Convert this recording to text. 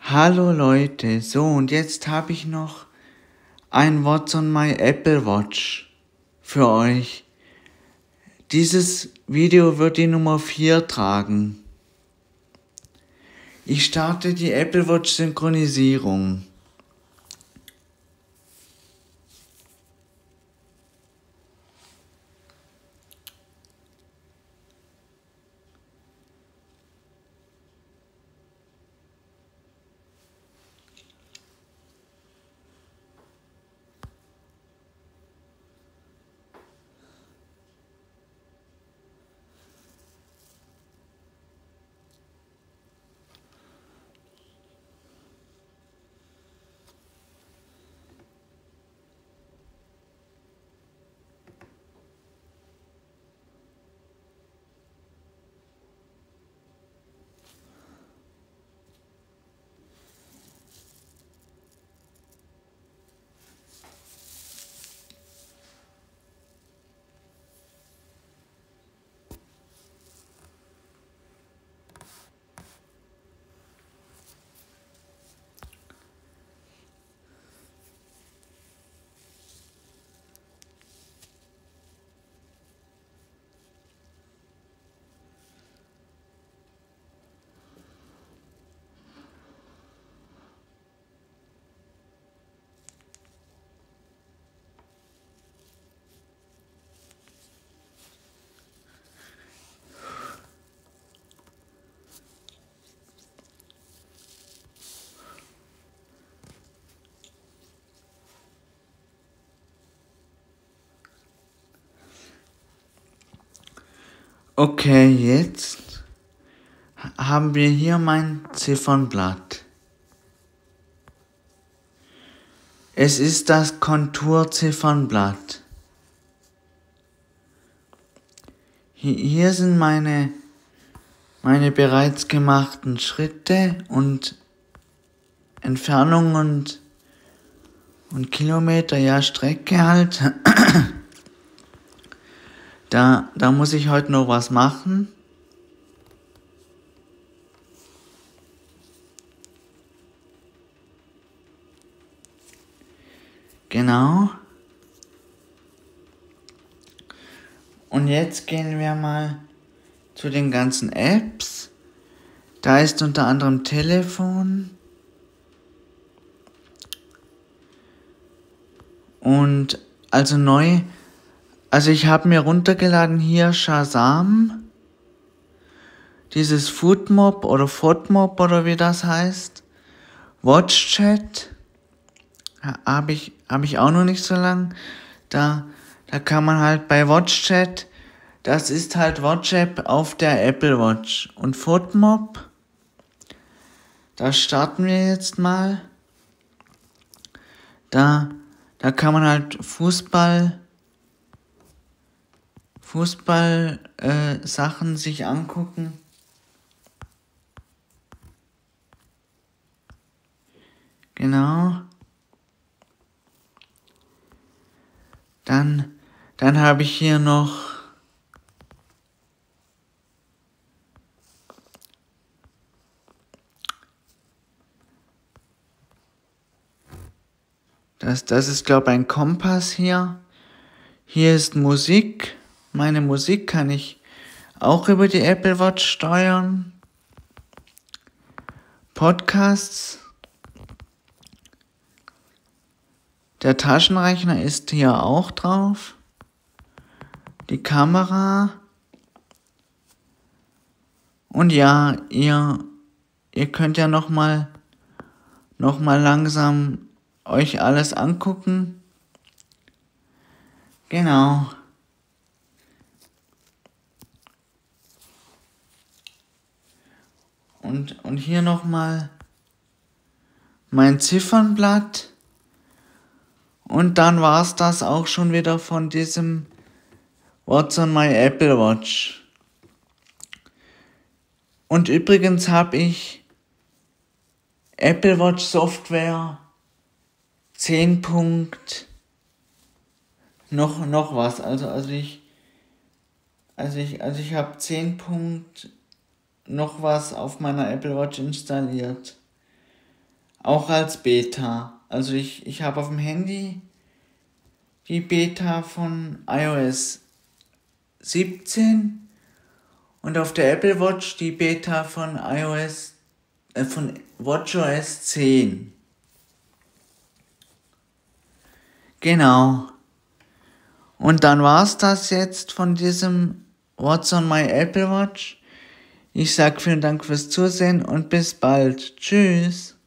Hallo Leute, so und jetzt habe ich noch ein What's on my Apple Watch für euch. Dieses Video wird die Nummer 4 tragen. Ich starte die Apple Watch Synchronisierung. Okay, jetzt haben wir hier mein Ziffernblatt. Es ist das Konturziffernblatt. Hier sind meine bereits gemachten Schritte und Entfernung und Kilometer, ja, Strecke halt. Da muss ich heute noch was machen. Genau. Und jetzt gehen wir mal zu den ganzen Apps. Da ist unter anderem Telefon. Und also neu. Also ich habe mir runtergeladen hier Shazam. Dieses Foodmob oder Fodmob oder wie das heißt. WatchChat. Habe ich auch noch nicht so lang. Da kann man halt bei WatchChat, das ist halt WhatsApp auf der Apple Watch. Und Fodmob, da starten wir jetzt mal. Da kann man halt Fußball Sachen sich angucken. Genau. Dann habe ich hier noch das ist glaube ich ein Kompass hier. Hier ist Musik. Meine Musik kann ich auch über die Apple Watch steuern. Podcasts. Der Taschenrechner ist hier auch drauf. Die Kamera. Und ja, ihr könnt ja noch mal langsam euch alles angucken. Genau. Und hier nochmal mein Ziffernblatt. Und dann war's das auch schon wieder von diesem What's on my Apple Watch. Und übrigens habe ich Apple Watch Software 10 Punkt noch was. Also ich habe 10 Punkt noch was auf meiner Apple Watch installiert. auch als Beta. Also ich habe auf dem Handy die Beta von iOS 17 und auf der Apple Watch die Beta von von WatchOS 10. Genau. Und dann war's das jetzt von diesem What's on my Apple Watch. Ich sag vielen Dank fürs Zusehen und bis bald. Tschüss.